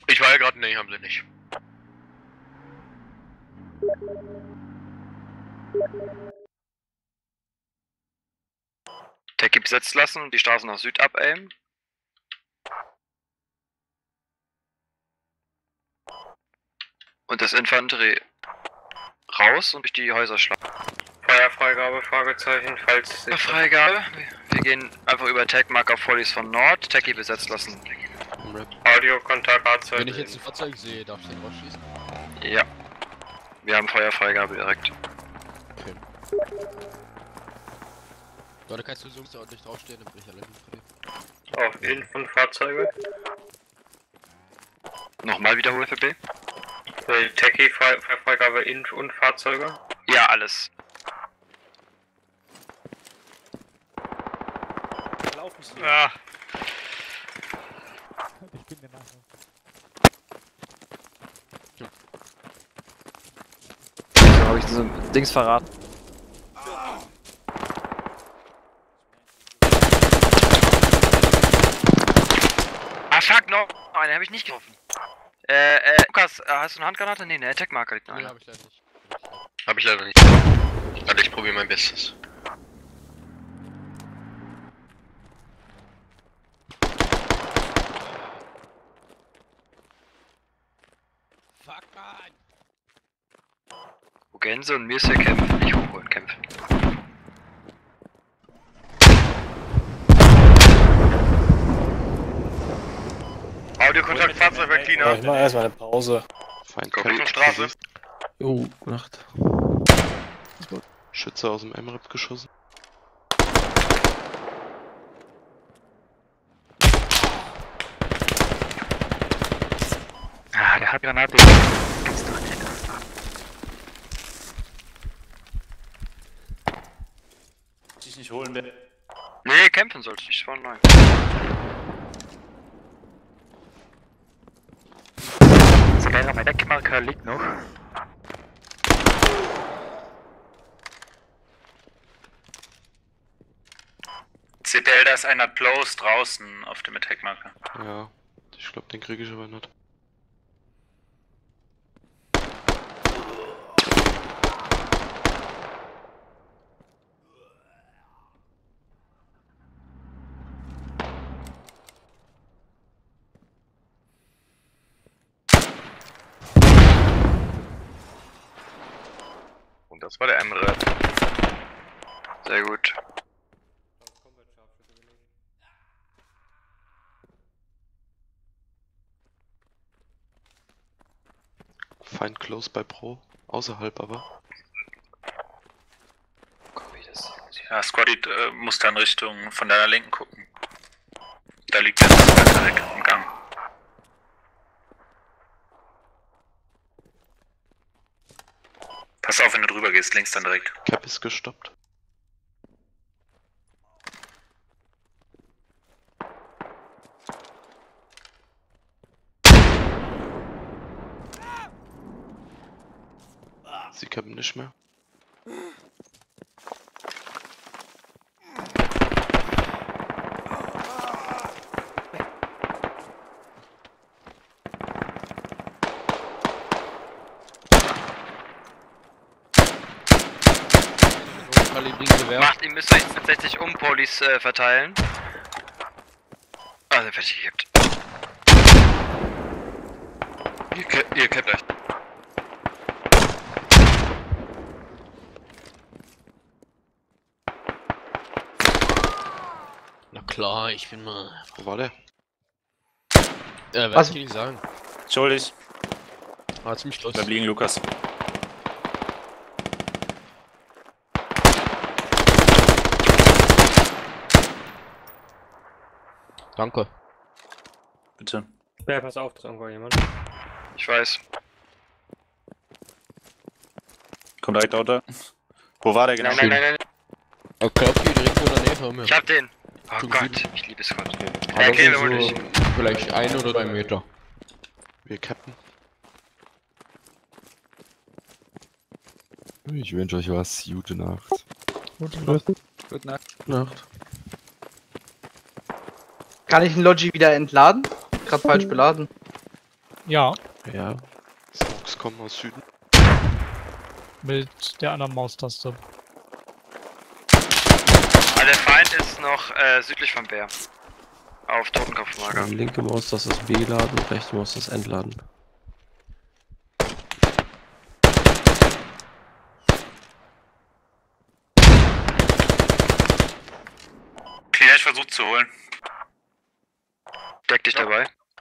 Ich war ja gerade, nee, haben sie nicht. Techie besetzt lassen und die Straße nach Süd abaimen. Und das Infanterie raus und durch die Häuser schlagen. Feuerfreigabe, Fragezeichen, falls... Freigabe. Wir gehen einfach über Tagmarker Volleys von Nord. Techie besetzt lassen. Audiokontakt Fahrzeug. Wenn ich jetzt ein Fahrzeug sehe, darf ich den rausschießen? Ja. Wir haben Feuerfreigabe direkt. Okay. Da kannst du so ordentlich draufstehen, dann bin ich allein frei. Auf Inf und Fahrzeuge. Nochmal wiederholen für B. Techie, Freigabe Inf und Fahrzeuge. Ja, alles. Laufen Sie. Ja. Ich bin der Nachbar. Da habe ich so Dings verraten. Ah, fuck, noch eine habe ich nicht getroffen. Lukas, hast du eine Handgranate? Nee, eine Attack-Marker liegt noch Nee, eine. hab ich leider nicht. Hab ich leider nicht. Also ich probiere mein Bestes. Fuck, man! Wo Gänse und Mirse kämpfen, nicht hochholen, kämpfen. Audiokontakt, Fahrzeug bei Cleaner. Ich mach erstmal eine Pause. Richtung Straße. Jo, Nacht. Schütze aus dem MRAP geschossen. Ah, der hat Granate. Gibt's doch nicht. Ich nicht holen will. Nee, kämpfen sollst du nicht, von neu. Skyler, mein Deckmarker liegt noch. CTL, da ist einer close draußen auf dem Attack-Marker. Ja, ich glaube, den kriege ich aber nicht. Und das war der MRAP. Sehr gut. Feind close bei Pro. Außerhalb aber. Ja, Squaddy muss dann Richtung von deiner Linken gucken. Da liegt der weiter weg im Gang. Pass auf, wenn du drüber gehst, links dann direkt. Cap ist gestoppt. Sie cappen nicht mehr. Macht, ihr müsst euch tatsächlich Polis verteilen. Ah, sind fertig gekippt. Ihr kippt euch. Na klar, ich bin mal... Wo war der? Was will ich sagen? Entschuldigt. War ziemlich close. Bleib liegen, Lukas. Danke. Bitte. Ja, pass auf, da ist irgendwo jemand. Ich weiß. Kommt direkt Auto. Wo war der genau? Nein. Okay, direkt in der Nähe haben wir. Ich hab den. Oh Schon Gott, sieben. ich liebe Scott. Aber Okay, wir so holen dich. vielleicht 1 oder 3 Meter. Wir cappen. Ich wünsche euch was. Gute Nacht. Gute Nacht. Nacht. Kann ich den Logi wieder entladen? Gerade falsch beladen. Ja, Ja. Smokes kommen aus Süden. mit der anderen Maustaste. Ah, der Feind ist noch südlich vom Bär. Auf Totenkopfmarker. Linke Maustaste ist B-Laden, rechte Maustaste ist Entladen. Cleaner, ich versucht zu holen. Deck dich dabei.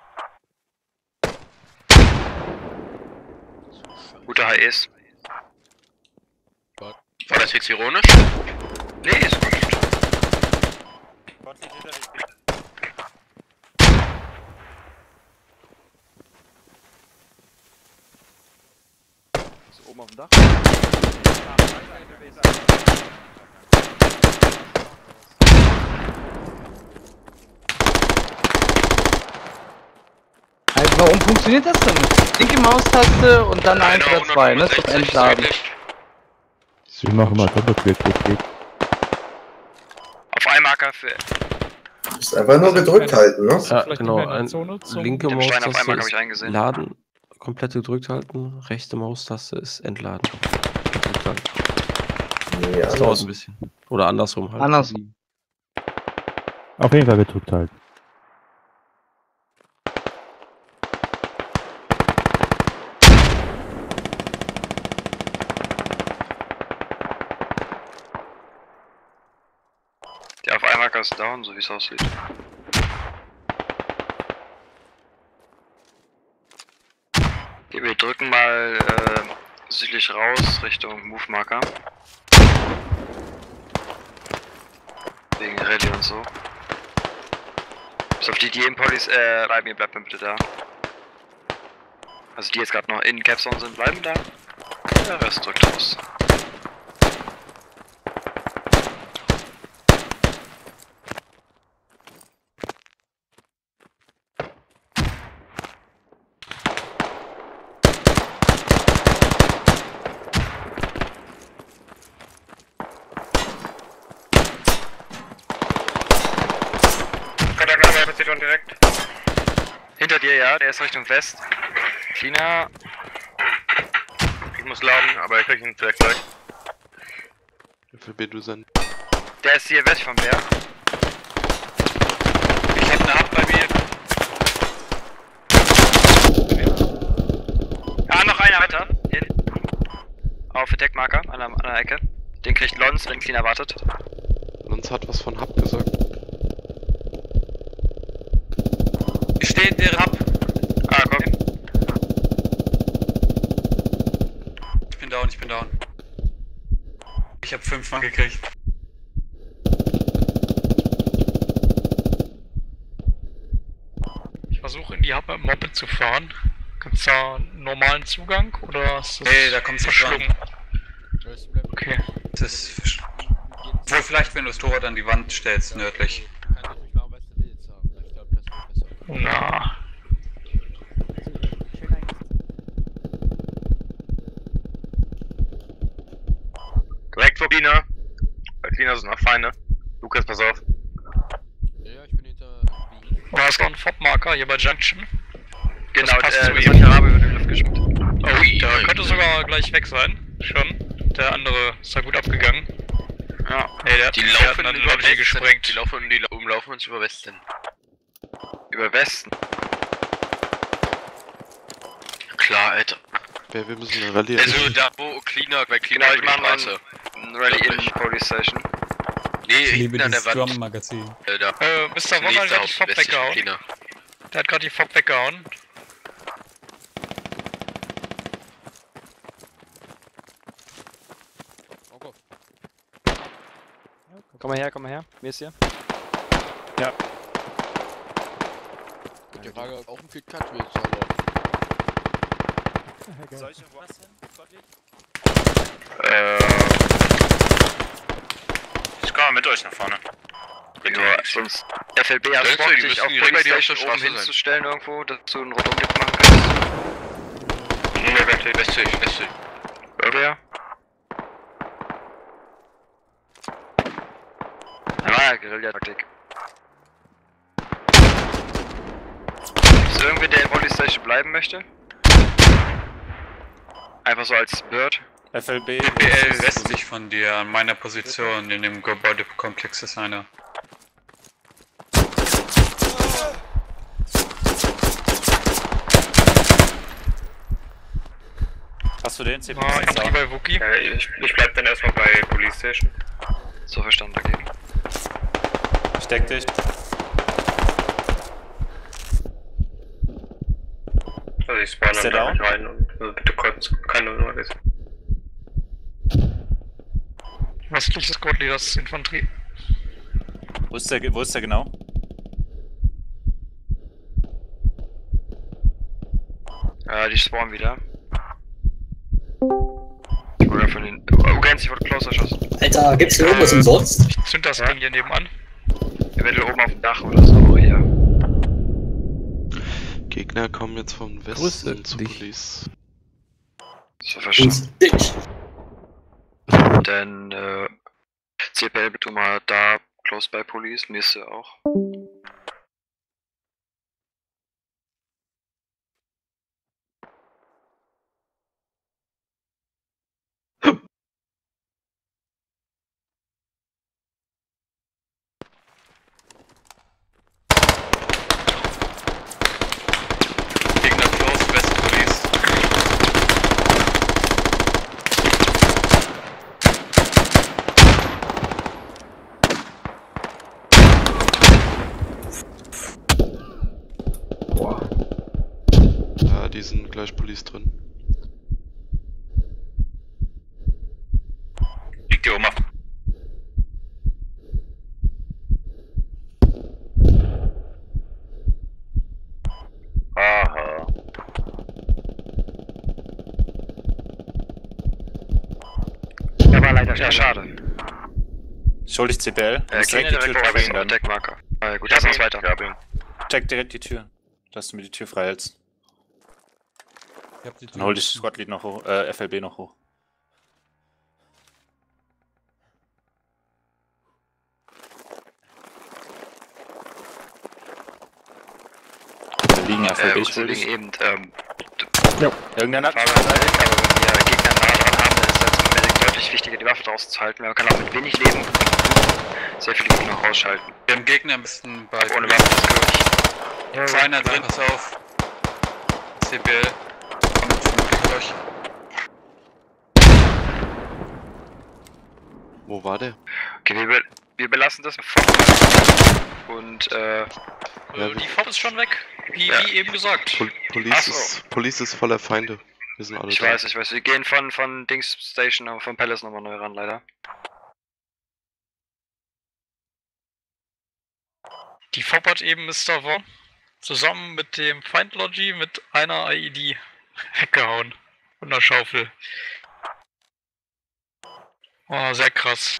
Gute HEs. War das jetzt ironisch? Nee, ist gut. Ist oben auf dem Dach? Also, warum funktioniert das denn nicht? Linke Maustaste und dann 1 oder 2, ne? Zum Entladen. Sie machen mal Doppelklick, Klick. Auf einen Marker für Ist einfach nur gedrückt halten, ne? Ja, Vielleicht genau. nicht mehr in der Ein, Zone zum- linke dem Stein auf Maustaste einmal habe ist ich eingesehen. Laden, komplett gedrückt halten. Rechte Maustaste ist Entladen. Gedrückt halten. Nee, Das dauert ein bisschen. Oder andersrum halt. Andersrum. Auf jeden Fall gedrückt halt. Der auf einen Marker ist down, so wie es aussieht. Okay, wir drücken mal südlich raus Richtung Move Marker. Wegen Rallye und so. Bis auf die DM-Polys, bleibt mir bitte da. Also die jetzt gerade noch in Capzone sind, bleiben da. Der Rest drückt raus. Direkt. Hinter dir, ja, der ist Richtung West. Cleaner. Ich muss laden, aber ich krieg ihn vielleicht gleich. Für B du sein. Der ist hier west vom Bär. Ich hab eine Hub bei mir. Ah, noch einer weiter. Hin. Auf Deckmarker an der Ecke. Den kriegt Lons, wenn Cleaner wartet. Lons hat was von Hub gesagt. Ich stehe in deren Hub. Ah, komm. Ich bin down, ich bin down. Ich hab 5 Mann gekriegt. Ich versuche in die Moppe zu fahren. Gibt's da einen normalen Zugang oder ist das Nee, da kommt's nicht ran. Joyce, bleib Okay. Das ist. Wohl vielleicht, wenn du das Tor an die Wand stellst, nördlich. kann natürlich mal was du willst haben. Ich glaube, das wird besser. Na. Direkt vor Cleaner. Bei Cleaner sind noch Feinde. Lukas, pass auf. Ja, ich bin hinter B. Und da ist noch ein Fob-Marker hier bei Junction. Genau, Das passt zu das ihm. hat der Rabe über die Luft geschmissen. Oh, der könnte sogar gleich weg sein. Schon. Der andere ist da gut abgegangen. Ja. Ey, der hat dann über die gesprengt. Umlaufen uns über Westen. Über Westen. Klar, Alter. Wir müssen eine Rallye Also da wo Cleaner, bei Cleaner Genau, ich über die mache Straße. ein Rally in Police Station. Nee, hinten an der Wand. Mr. Da. Mr. Wonner hat die Fob weggehauen. Cleaner. Der hat gerade die Fob weggehauen. Oh, Komm mal her. Mir ist hier. die Frage, auch ein Kit Cut willst, aber. Soll ich was hin? Ich komme mit euch nach vorne. Ja, sonst FLB hat Denkst du, Bock, die sich müssen auf direkt bei Police dir auf der Station oben Straße sein? hinzustellen irgendwo, dass du einen Rundumblick machen kannst. Westlich. Wer? Ja, Guerilla-Taktik. Gibt's irgendwen, der in Police Station bleiben möchte? Einfach so als Bird? FLB. BL westlich von dir, an meiner Position, in dem Gebäudekomplex ist einer. Hast du den CP? Infantry bei Wookie. Ich bleib dann erstmal bei Police Station. So verstanden, dagegen. Ich deck dich. Also ich spawn dann da rein und bitte kurz, keine Noise. Westlich des Squad Leaders Infanterie. Wo ist der genau? Die spawnen wieder. Ich wurde von den... Ugensi wurde close erschossen. Alter, gibt's hier irgendwas umsonst? Ich zünd das Ding hier nebenan. Eventuell oben auf dem Dach oder so, hier. Gegner kommen jetzt vom Westen zu Police. So verstanden. Dich. Dann, CPL bitte mal da, close by Police, nächste auch. Gegner close, West Police. Ja, die sind gleich Police drin. Liegt hier oben auf. Aha. Der war leider ja, schade. Schuld ich CPL. Direkt die Tür freien dann. Deckmarker. Ja, gut, lass uns weiter. Check direkt die Tür. Dass du mir die Tür frei hältst. Dann hol ich Squad Lead noch hoch, FLB noch hoch. Da liegen FLB schuldig. Eben, Irgendeiner hat aber wenn wir Gegner nah dran haben, dann ist das für Medic deutlich wichtiger, die Waffe draußen zu halten. Man kann auch mit wenig Leben sehr viele Gegner noch rausschalten. Wir haben Gegner ein bisschen bei. Ohne Waffe ist durch. Ist einer drin, pass auf. CBL. Kommt durch. Wo war der? Okay, wir belassen das und Die Fob ist schon weg. Wie eben gesagt. Police ist voller Feinde. Wir sind alle ich da. weiß, wir gehen von Dings Station, von Palace nochmal neu ran, leider. Die Fob hat eben Mr. Vaughn zusammen mit dem Feindlogi mit einer IED weggehauen. Und einer Schaufel. Oh, sehr krass.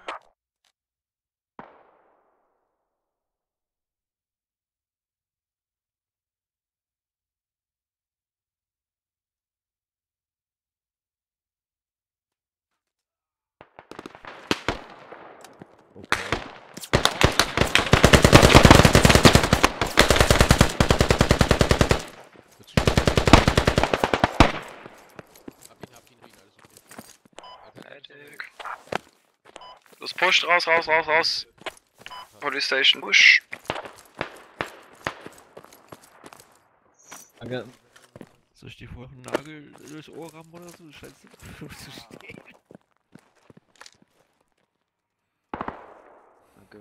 Los, pusht, raus. Police Station, push. Soll ich dir vorher einen Nagel durchs Ohr rammen oder so? Scheiße. Zu stehen. Danke.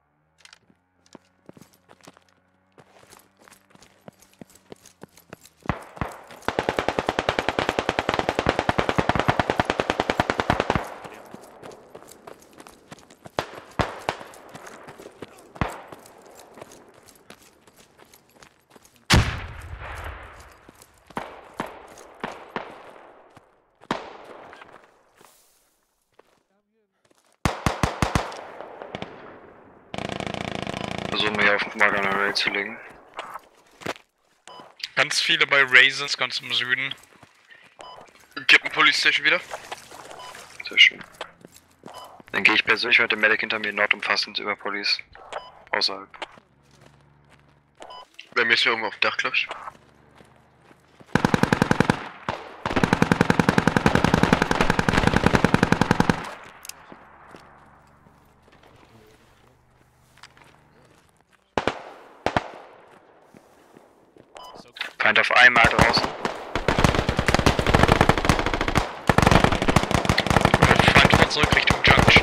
Versuchen wir hier auf dem Marker Array zu legen. Ganz viele bei Raisins, ganz im Süden. Kippen Police Station wieder. Sehr schön. Dann gehe ich persönlich mit dem Medic hinter mir nordumfassend über Police. Außerhalb. Bei mir ist ja irgendwo auf dem Dach, glaub ich. einmal draußen. Feind fährt zurück Richtung Junction.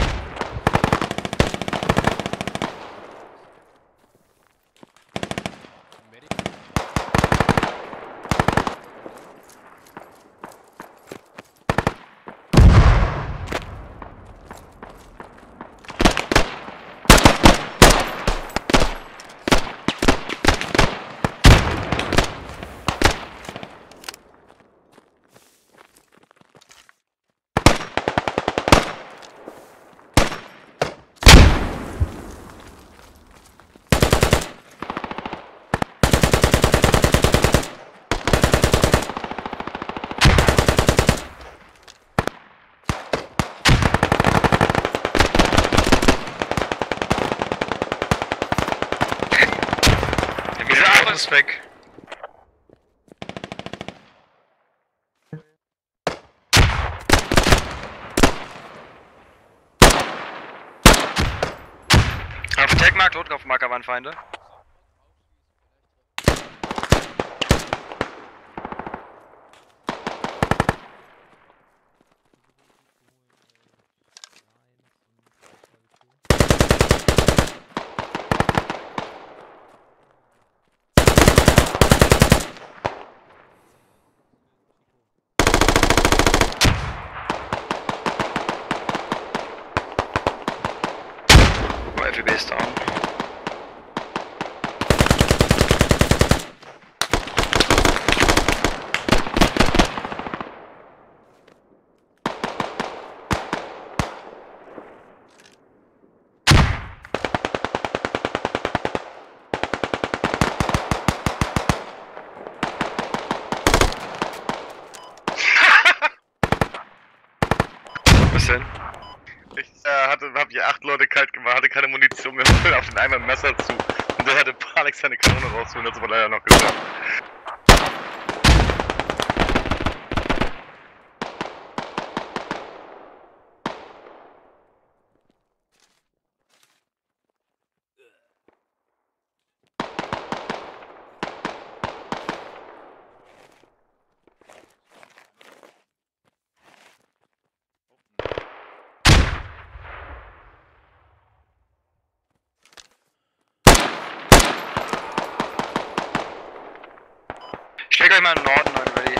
Ist weg. Auf Tagmark, Notkopfmarker waren Feinde. FEB ist down. Was denn? Ich hab hier 8 Leute kalt gemacht, hatte keine Munition mehr, und auf den Eimer ein Messer zu. Und der hatte Panik, seine Kanone rauszuholen, das war leider noch gesagt. Ich steck euch mal im Norden, Leute, ready.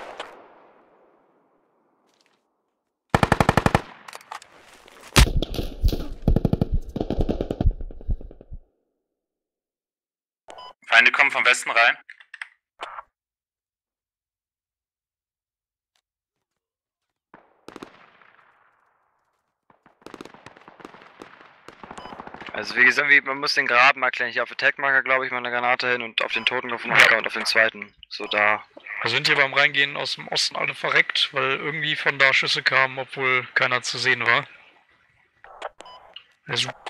Feinde kommen vom Westen rein. Also wie gesagt, man muss den Graben markieren. Hier auf den Tagmarker, glaube ich, mal eine Granate hin und auf den Totenkopfmarker und auf den zweiten. So da. Wir sind hier beim Reingehen aus dem Osten alle verreckt, weil irgendwie von da Schüsse kamen, obwohl keiner zu sehen war. Ja, super.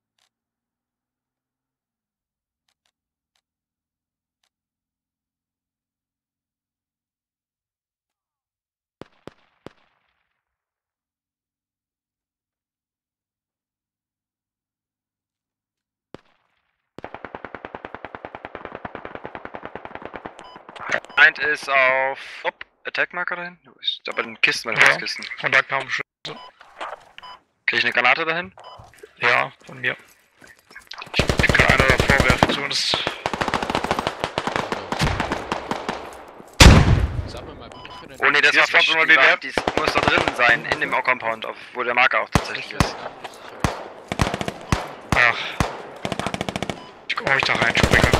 Feind ist auf Attack-Marker dahin? Ich glaube bei den Kisten, bei den Holzkisten. Von da kamen Schüsse. Krieg ich eine Granate dahin? Ja, von mir. Ich kann einer davor werfen, zumindest. Oh ne, das war fast immer die muss da drin sein, in dem Compound, wo der Marker auch tatsächlich ist. Ach. Ich guck, ob ich da reinspringe.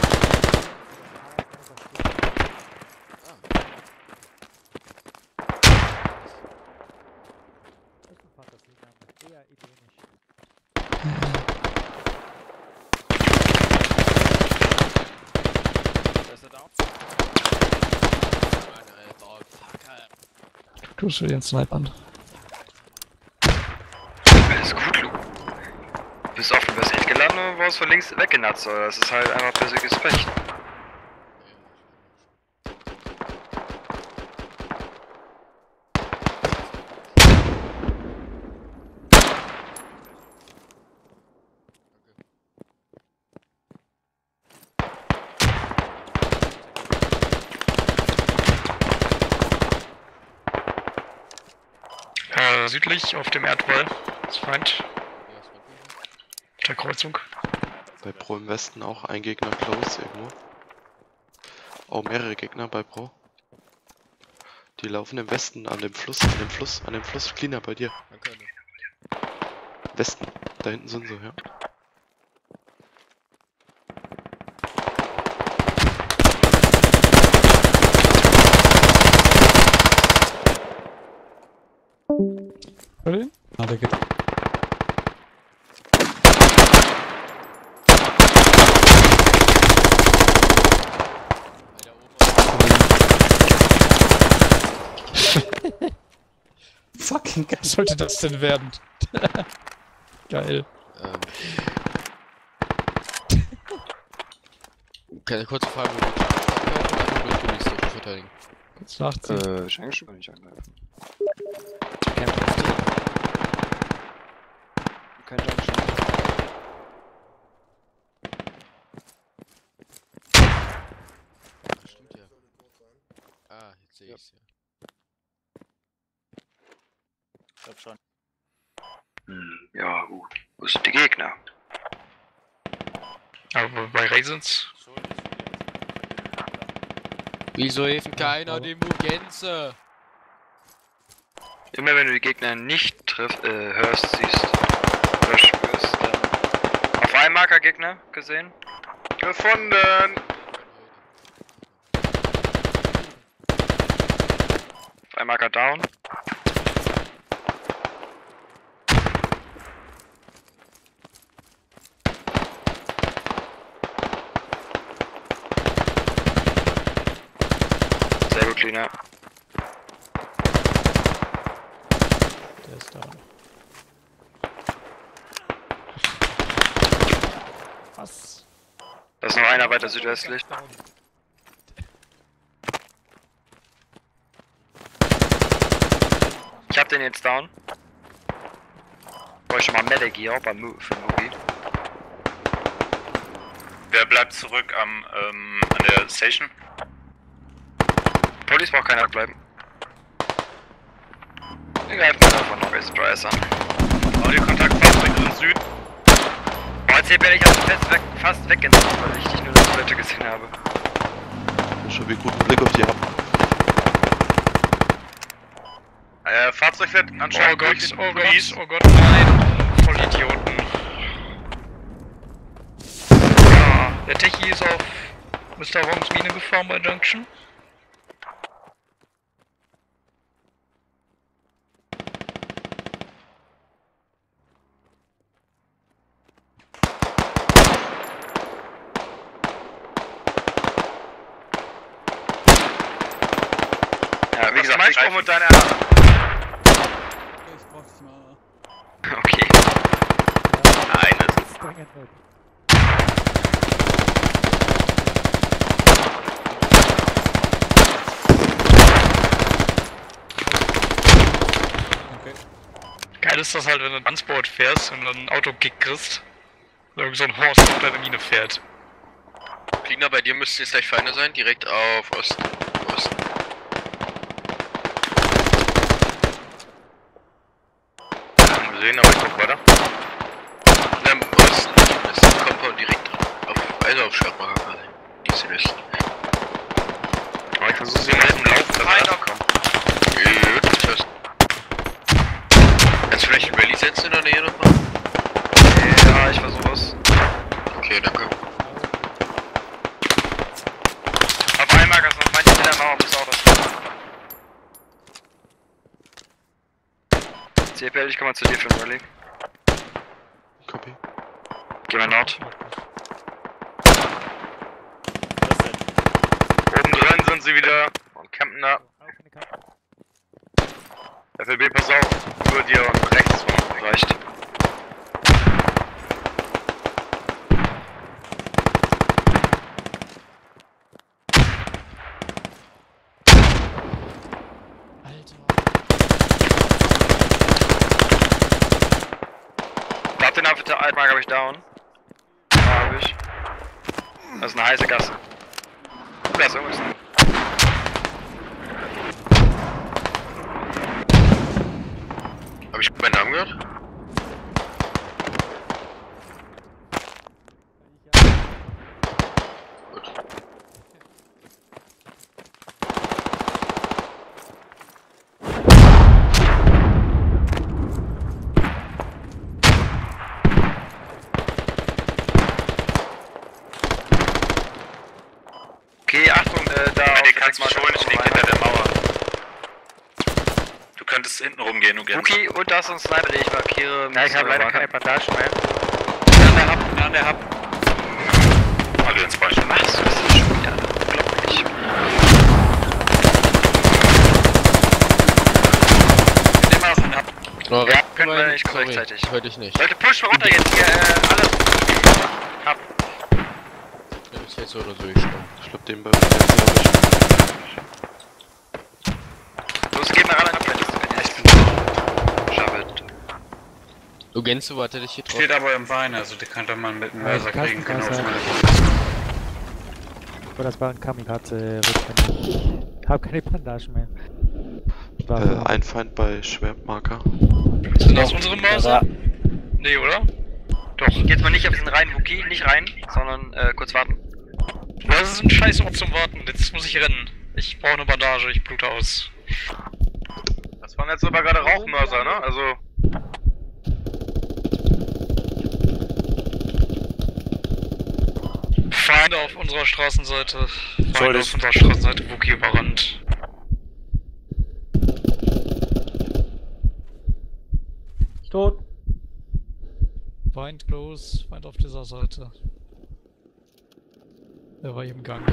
Tust du den Snipern? Alles gut, Lu. Bist offen, du bist echt geladen und warst von links weggenatzt, oder? Das ist halt einfach persönliches Pech. weiter südlich auf dem Erdwall. Das ist Feind. Auf der Kreuzung. Bei Pro im Westen auch ein Gegner close irgendwo. Auch mehrere Gegner bei Pro. Die laufen im Westen an dem Fluss, cleaner bei dir. Westen, da hinten sind sie, ja. Ah, der geht. Fucking geil. Was sollte das denn werden? Geil. Keine kurze Frage, wo du die Station verteidigen. Kurz nachziehen. Ich eigentlich schon gar nicht angreifen. Kein Junction. Ach, stimmt ja. Ah, jetzt sehe ich's ja. Ich glaub schon. Ja, gut. Wo sind die Gegner? Aber bei Raisins. Wieso hilft keiner dem Mugense? Immer wenn du die Gegner nicht hörst, siehst oder spürst, dann... Auf einen Marker Gegner gesehen? Gefunden! Auf einen Marker down. Sehr gut, Cleaner. Der ist da. Was? Da ist noch einer weiter südwestlich. Ich hab den jetzt down. Brauche ich schon mal Medic hier auch beim für Mugi. Wer bleibt zurück an der Station? Police braucht keiner bleiben. Wir greifen mal davon noch jetzt Dryers an. Audiokontaktfahrzeug in Süd. Boah, jetzt bin ich fast weggenommen, weil ich dich nur das Toilette gesehen habe. Schon wie guten Blick auf die haben. Fahrzeug fährt Oh anscheinend Gott, durch den oh Police. Gott, oh Gott, nein. Voll Idioten. Ja, der Techie ist auf Mr. Wongs Mine gefahren bei Junction. Ja, wie gesagt, Mein ich Spruch mit deiner... Ich brauch dich mal. Okay. Nein, das ist... Okay. Geil ist das halt, wenn du ein Transport fährst und dann ein Auto-Kick kriegst. Oder irgend so ein Horst auf deine Mine fährt. Cleaner, bei dir müssten jetzt gleich Feinde sein, direkt auf Osten. Gesehen, aber ich guck weiter. Na, im Osten ist ein Compound direkt auf Schwarzmacher quasi. Die ist im Westen. Aber ich versuche sie mal im Lauf zu kommen. Kannst du vielleicht einen Rallye setzen in der Nähe nochmal? Ja, ich versuch's. Okay, danke. Auf einen Marker ist noch manche in der Mauer, muss auch das. CPL, ich komm mal zu dir für den Rallye. Copy. Geh mal Nord. Oben drin sind sie wieder und campen da. FLB, pass auf, über dir und rechts von Reicht. Glaub den auf der Altmark hab ich down. Ja, hab ich. Das ist eine heiße Gasse. Da ist irgendwas. Hab ich meinen Namen gehört? Okay, Achtung, da. Den kannst du schon, ich lieg hinter der Mauer. Du könntest hinten rumgehen, du gerne. Okay, und da ist ein Sniper, den ich markiere. Ja, ich habe leider keine Bandagen mehr. An der Hub. Also ins Beispiel. Machst du das jetzt schon wieder? Unglaublich. Nimm mal den Hub. Oh, Ja, können wir nicht rechtzeitig. Hör dich nicht. Leute, push mal runter jetzt hier, alles. Hub. Ja, ist jetzt so oder so gestorben. Ich glaub, den bei mir jetzt habe ich. Los, geht mal ran auf der Liste, wenn ihr echt schaffet. Du Gänse, warte dich hier drauf. Steht aber im Bein, also die könnte man mit dem Mörser kriegen. Genau. Aber das war ein Kamikaze. Ich hab keine Bandagen mehr. Ein Feind bei Schwertmarker. Sind das unsere Mörser? Nee, oder? Doch. Jetzt mal nicht auf diesen reinen Wookie, nicht rein, sondern kurz warten. Das ist ein scheiß Ort zum Warten, jetzt muss ich rennen. Ich brauche eine Bandage, ich blute aus. Das waren jetzt aber gerade Rauchmörser, ne? Also. Feinde auf unserer Straßenseite. Soll Feinde ich? auf unserer Straßenseite, Wookie überrannt. Tot. Feind close, Feind auf dieser Seite. Der war im Gang.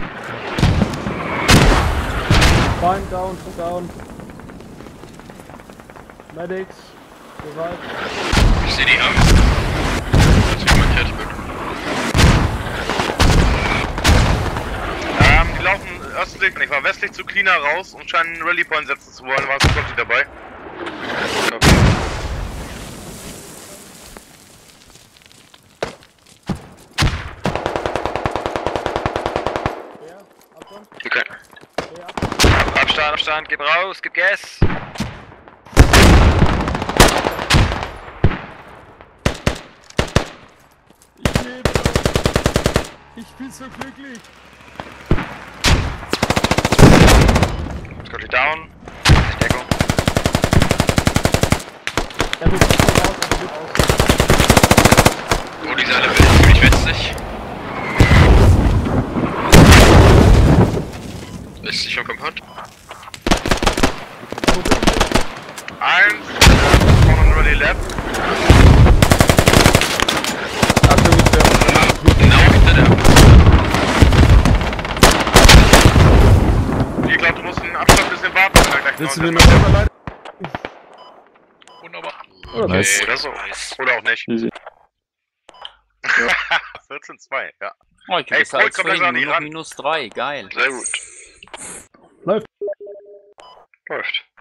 Feind down, down. Medics. Bereit. Ich seh die Angst. Als ich kommentiert wird. Die laufen östlich, ich war westlich zu Cleaner raus und scheinen einen Rally Point setzen zu wollen. War es Scotty dabei? Okay. Abstand, gib raus, gib Gas. Ich lebe! Ich bin so glücklich! Scotty down. Deckung. Oh, dieser Level ist ziemlich witzig. Ist sich schon Compound? Eins, vorne Rally left. Genau hinter der. Ich glaube, du musst einen Abstand ein bisschen warten. Willst du mir noch selber Wunderbar. Okay, Nice. oder so. Oder auch nicht. 14-2, ja. Oh, ich bin besser als vorhin, nur noch -3, geil. Sehr gut. Läuft.